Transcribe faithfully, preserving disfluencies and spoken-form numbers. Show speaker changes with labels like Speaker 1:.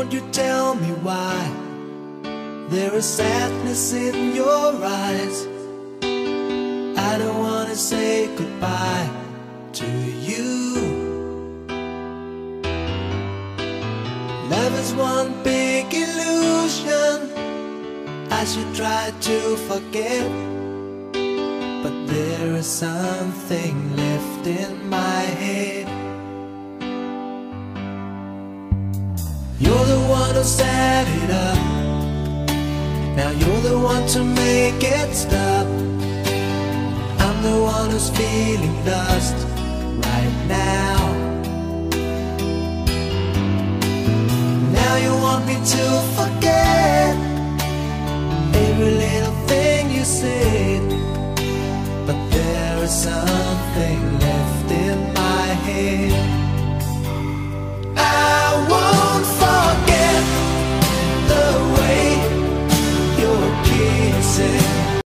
Speaker 1: won't you tell me why there is sadness in your eyes? I don't wanna say goodbye to you. Love is one big illusion I should try to forget, but there is something left in my head. You're the one who set it up, now you're the one to make it stop. I'm the one who's feeling lost right now. Now you want me to forget every little thing you said, but there is something left in my head.